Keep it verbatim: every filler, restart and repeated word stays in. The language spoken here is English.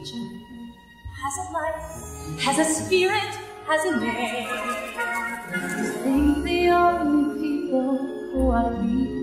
creature has a life, has a spirit, has a name. You think the only people who are free